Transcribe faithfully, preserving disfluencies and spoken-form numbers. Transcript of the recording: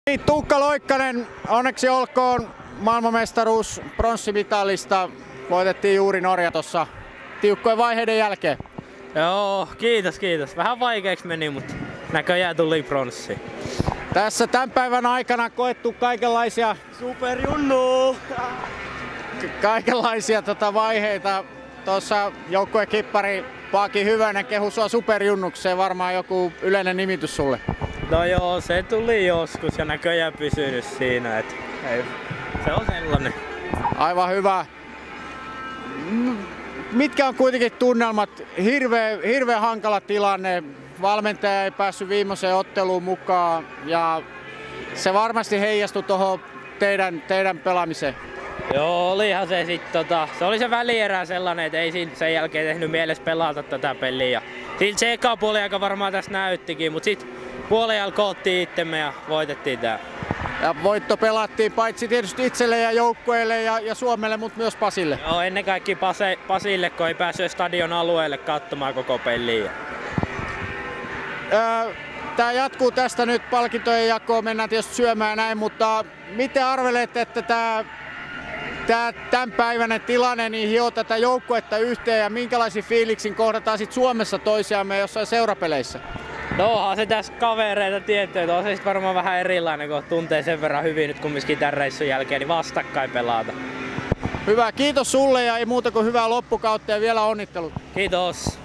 Tuukka Loikkanen, onneksi olkoon maailmanmestaruus pronssimitalista. Voitettiin juuri Norja tuossa tiukkojen vaiheiden jälkeen. Joo, kiitos kiitos. Vähän vaikeaksi meni, mutta näköjään tuli pronssi. Tässä tämän päivän aikana koettu kaikenlaisia Superjunnu! kaikenlaisia tota vaiheita. Tuossa joukkuekippari Paaki Hyvönen kehui sua superjunnukseen, varmaan joku yleinen nimitys sulle. No joo, se tuli joskus ja näköjään pysynyt siinä, et ei, se on sellainen. Aivan hyvä. Mitkä on kuitenkin tunnelmat? Hirveä, hirveä hankala tilanne. Valmentaja ei päässyt viimeiseen otteluun mukaan ja se varmasti heijastui tuohon teidän, teidän pelaamiseen. Joo, olihan se sitten tota, se oli se välierä sellainen, että ei sen jälkeen tehnyt mielessä pelata tätä peliä. Silti se eka puoli aika varmaan tässä näyttikin, mutta sitten puolella koottiin itsemme ja voitettiin tää. Ja voitto pelattiin paitsi tietysti itselle ja joukkueelle ja, ja Suomelle, mutta myös Pasille. Joo, ennen kaikkea Pase, Pasille, kun ei päässyt stadion alueelle katsomaan koko peliä. Öö, Tämä jatkuu tästä nyt, palkintojen jakoon mennään tietysti syömään ja näin, mutta miten arvelette, että tämä Tämä tämänpäiväinen tilanne niin hioo tätä joukkuetta yhteen ja minkälaisin fiiliksin kohdataan sit Suomessa toisiamme jossain seurapeleissä? No onhan se tässä kavereita tiettyä, että on se varmaan vähän erilainen, kun tuntee sen verran hyvin nyt kumminkin tämän reissun jälkeen, niin vastakkain pelata. Hyvä, kiitos sulle ja ei muuta kuin hyvää loppukautta ja vielä onnittelut. Kiitos.